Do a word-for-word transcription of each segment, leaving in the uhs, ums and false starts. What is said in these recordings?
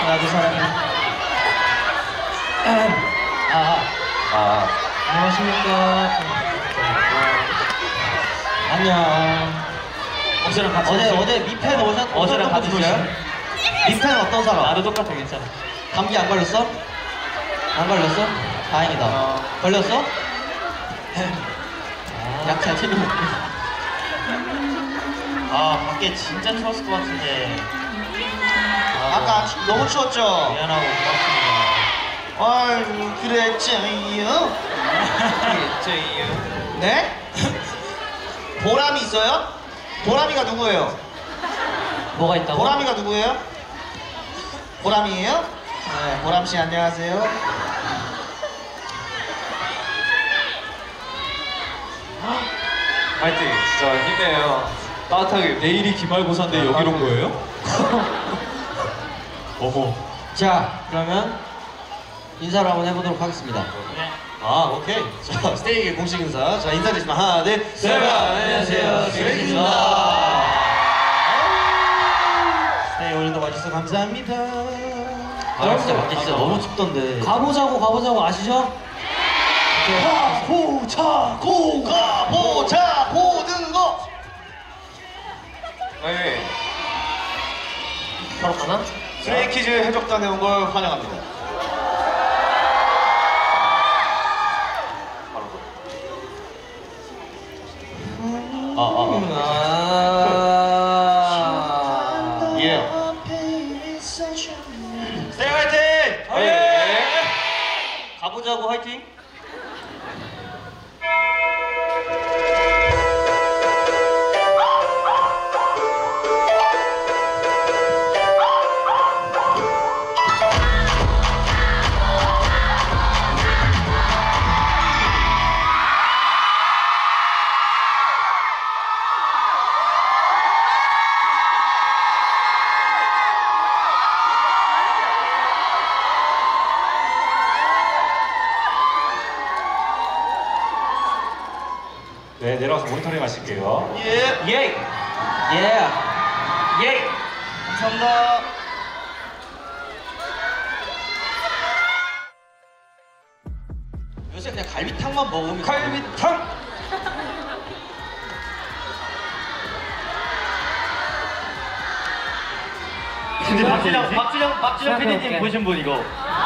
나도 사랑해. 아, 아, 안녕하십니까. 안녕. 어제랑 같이 어제 어제 미팬 오셨 어제랑 같이 오셨어요? 미팬 어떤 사람? 나도 똑같아, 괜찮아. 감기 안 걸렸어? 안 걸렸어? 다행이다. 어. 걸렸어? 약 잘 챙겨 먹고. 아, 밖에 진짜 추웠을 것 같은데. 아, 아까 너무 추웠죠? 미안하고 고맙습니다. 아유, 그랬죠요? 그랬죠요? 네? 보람이 있어요? 보람이가 누구예요? 뭐가 있다고? 보람이가 누구예요? 보람이에요? 네, 보람씨 안녕하세요. 파이팅! 진짜 힘내요. 따뜻하게. 내일이 기말고사인데 여기로 온 거예요? 어머. 자, 그러면 인사를 한번 해보도록 하겠습니다. 네. 아, 오케이. 자, 스테이의 공식 인사. 자, 인사드리겠습니다. 하나, 둘, 셋. 안녕하세요. 스테이입니다. 스테이 오늘도 와주셔서 감사합니다. 아, 진짜 밖에 진짜 너무 춥던데. 가보자고, 가보자고 아시죠? 가보자고, 가보자, 고등어. 네. 바로 가나? 스트레이키즈 해적단에 온 걸 환영합니다. 아, 아, 아. 예. 스테이 화이팅! 예. 가보자고 화이팅! 네, 내려와서 모니터링 하실게요. 예! 예! 예! 예! 감사합니다. 요새 그냥 갈비탕만 먹으면 갈비탕! 근데 박진영, 박진영, 박진영 피디님 보신 분 이거.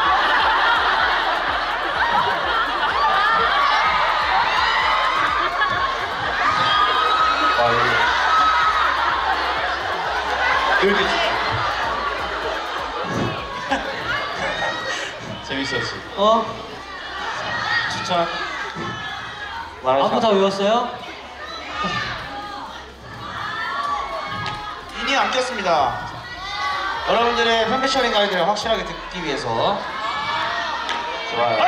아, 여기. 이렇게 재밌었지. 어? 추천. 안무 다 외웠어요? 이니 안 꼈습니다. 여러분들의 팬피처링 가이드를 확실하게 듣기 위해서. 좋아요.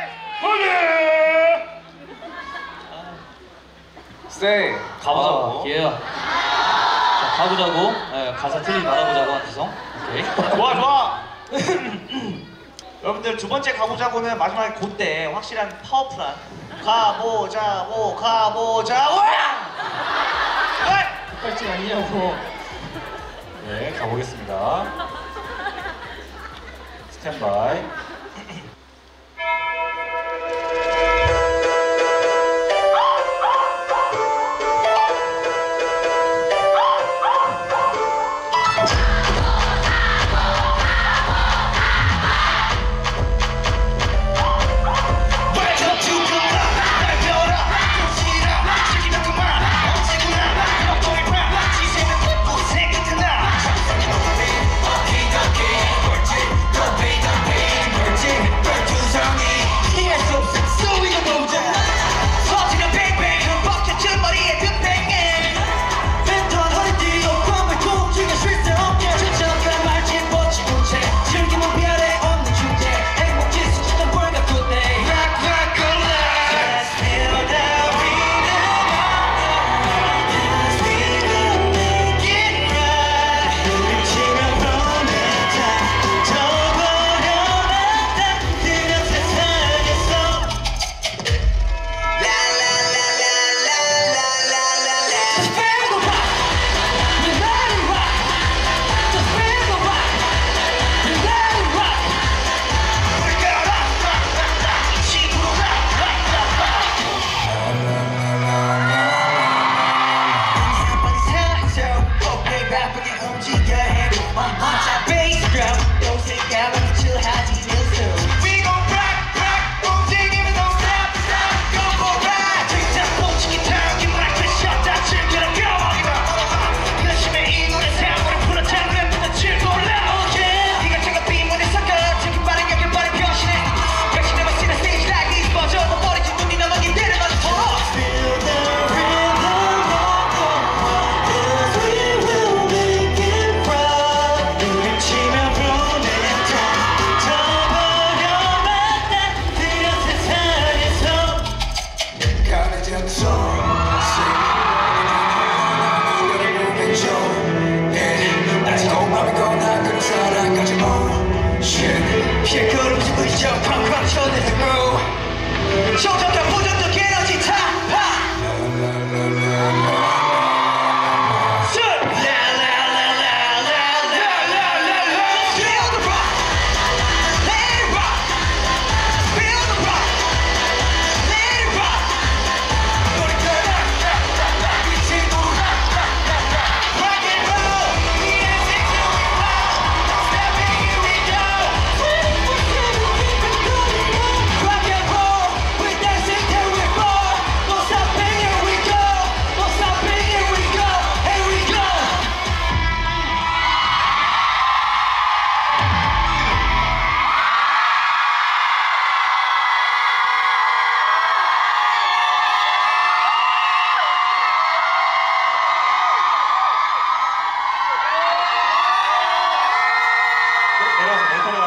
스테이 가보자고. 예. 자, 가보자고. 네, 가사 틀리지 말아보자고 한지성. 오케이. 좋아 좋아. 여러분들 두 번째 가보자고는 마지막에 그때 확실한 파워풀한 가보자고 가보자고. 똑같지 않냐고. 네, 가보겠습니다. 스탠바이. Don't be, don't be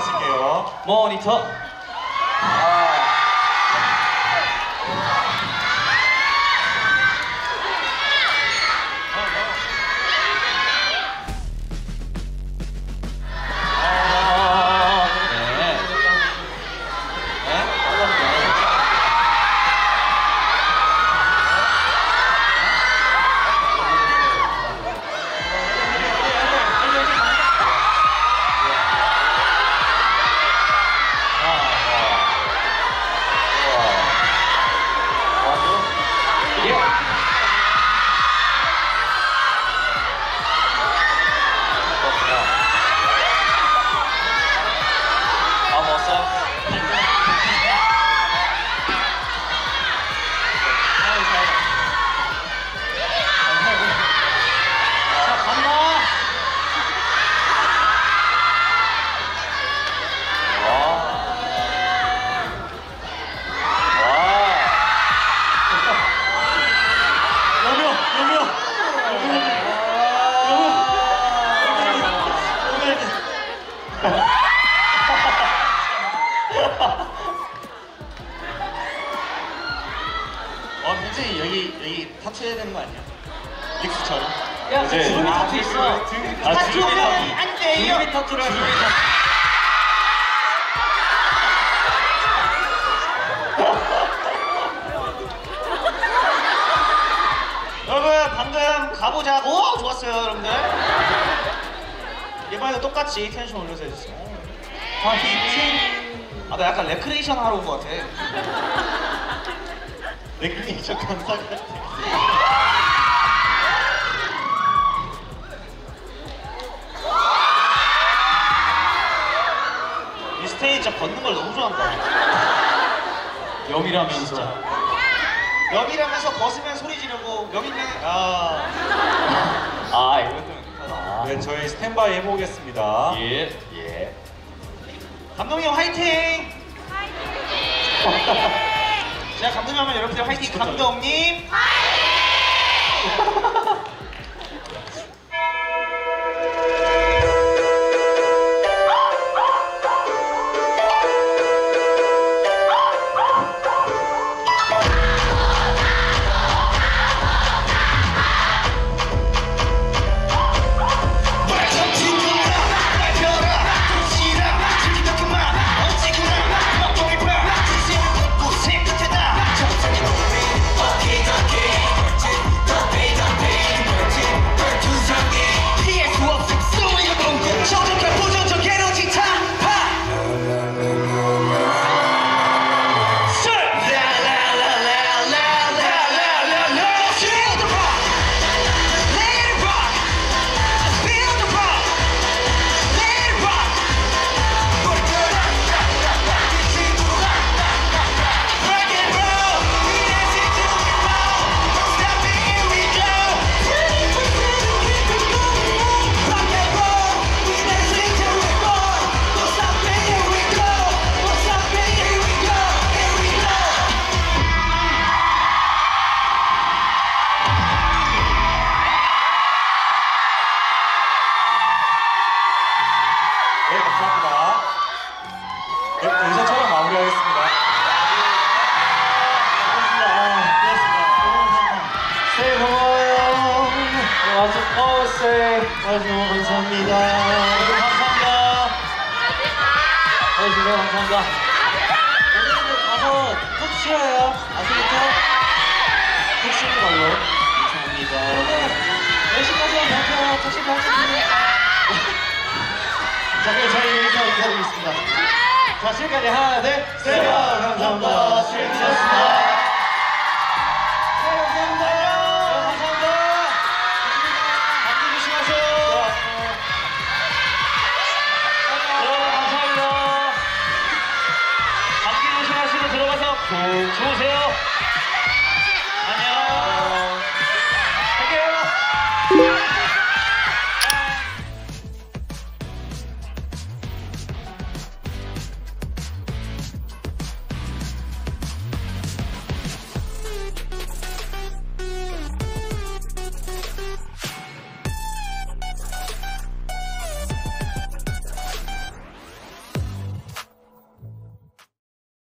말씀하실게요. 모니터. 어, 굉장히 여기 여기 타투해야 되는 거 아니야? 릭스처럼. 야, 이제- 주름이 아, 타투 있어. 등- 아, 타투는 주름이 안 돼요. 주름이 타투를 하시면 여러분 방금 가보자고 좋았어요 여러분들. 이번에도 똑같이 텐션 올려서 해주세요. 아 히팅. 아나 약간 레크레이션 하러 온 것 같아. 레크레이션 감사 같아. 이 스테이지 진짜 걷는 걸 너무 좋아한다. 영이라면서. 여기라면서 벗으면 소리 지르고 여기는 아. 아, 이것도. 네, 저희 스탠바이 해보겠습니다. 예. 예. 감독님 화이팅! 제가 감독님 하면 여러분들 화이팅! 감독님! 네, 감사합니다. 네, 인사처럼 마무리하겠습니다. 새해 고마워요. 와서 어세. 와주셔서 감사합니다. 감사합니다. 해주셔서 감사합니다. 오늘은 가서 푹 쉬어요. 아시겠죠? 푹 쉬는 걸로. 감사합니다. 몇 시까지 하면 푹 쉬고 하겠습니다. 자, 그럼 저희 여기서 인사드리겠습니다. 자, 지금까지 하나, 둘, 셋. 감사합니다. 수고하셨습니다. 감사합니다. 감사합니다. 감기 조심하세요. 여러분 감사합니다. 감기 조심하시고 들어가서 좋으세요.